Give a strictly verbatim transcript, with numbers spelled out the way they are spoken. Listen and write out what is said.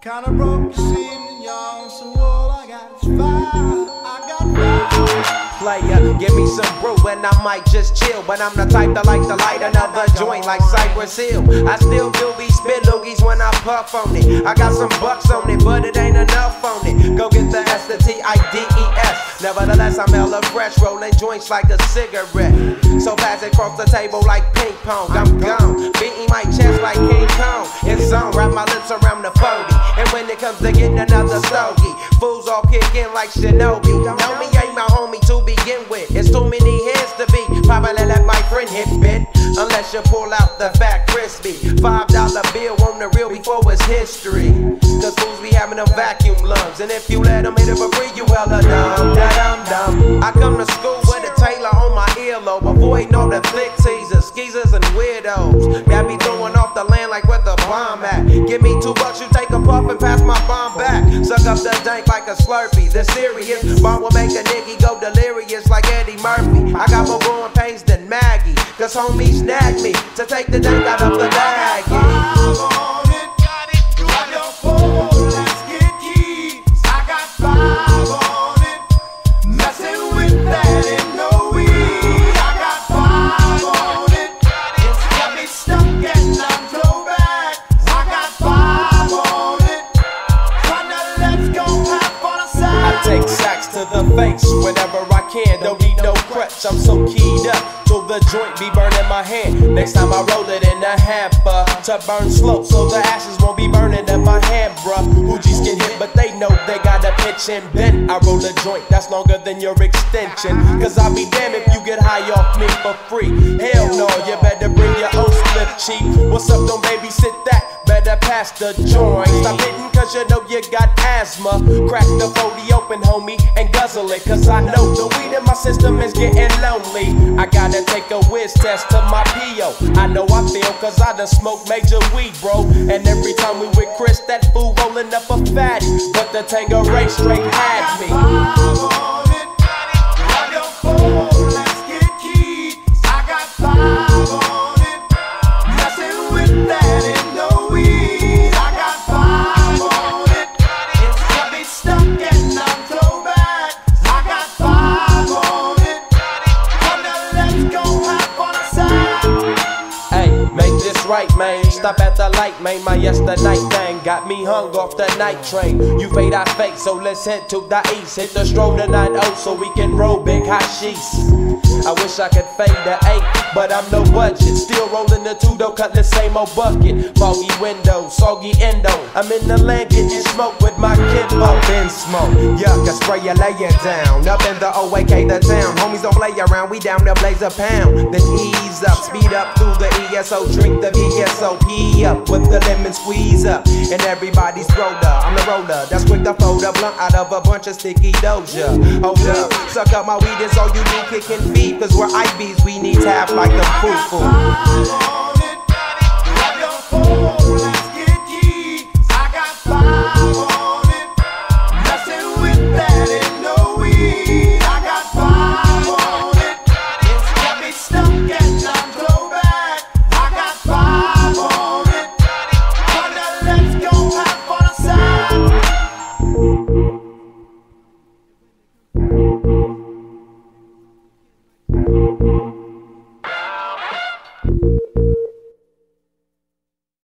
Kinda broke this evening, y'all, so all I got is fire. I got fire. Player, give me some brew and I might just chill. But I'm the type that like to light another joint like Cypress Hill. I still do be spit loogies when I puff on it. I got some bucks on it, but it ain't enough on it. Go get the S, the T I D E S. Nevertheless, I'm hella fresh, rolling joints like a cigarette. So pass it across the table like ping pong. I'm gone, beating my chest like King Kong. It's on, wrap my lips around the forty. And when it comes to getting another stogie, fools all kick in like Shinobi. Know me ain't my homie to begin with. It's too many hands to be. Probably let my friend hit bit. Unless you pull out the fat crispy five dollar bill on the real before it's history. Cause fools be having them vacuum lungs. And if you let them hit it for free, you hella dumb, da dum dum. I come to school with a Taylor on my earlobe, avoiding all the flick teasers, skeezers and weirdos. Got me throwing off the land like where the bomb at. Give me two bucks, you take a puff and pass my bomb back. Suck up the dank like a Slurpee. The serious bomb will make a nigga go delirious like Eddie Murphy. I got more growing pains than Maggie, cause homies snagged me to take the dank out of the bag. Take sacks to the face whenever I can, don't need no crutch, I'm so keyed up till the joint be burning my hand. Next time I roll it in a hamper to burn slow, so the ashes won't be burning in my hand, bruh. Hoogies get hit, but they know they gotta pitch and bend. I roll a joint that's longer than your extension, cause I'll be damned if you get high off me for free. Hell no, you better bring your own slip cheap. What's up, don't babysit that? Better pass the joint. Stop hitting cause you know you got asthma. Crack the forty open, homie, and guzzle it, cause I know the weed in my system is getting lonely. I gotta take a whiz test to my P O. I know I feel cause I done smoked major weed, bro. And every time we with Chris, that fool rolling up a fatty. But the Tanqueray straight had me. Right, man, stop at the light, man. My yesterday thing got me hung off the night train. You fade, I fake, so let's head to the east. Hit the stroll to nine oh so we can roll big hashish. I wish I could fade the eight, but I'm no budget. Still rolling the two though, cut the same old bucket. Foggy window, soggy endo. I'm in the land getting smoke with my kinfolk. Up in smoke, yuck, I spray you, lay it down. Up in the O A K, the town. Homies don't play around, we down there blaze a pound. Then ease up, speed up through the E S O. Drink the V S O P up with the lemon squeeze up. And everybody's roller, I'm the roller. That's quick to fold a blunt out of a bunch of sticky doja. Hold up, suck up my weed, is all you do, kicking feet. Cause we're I Bs, we need tap like the foo-foo.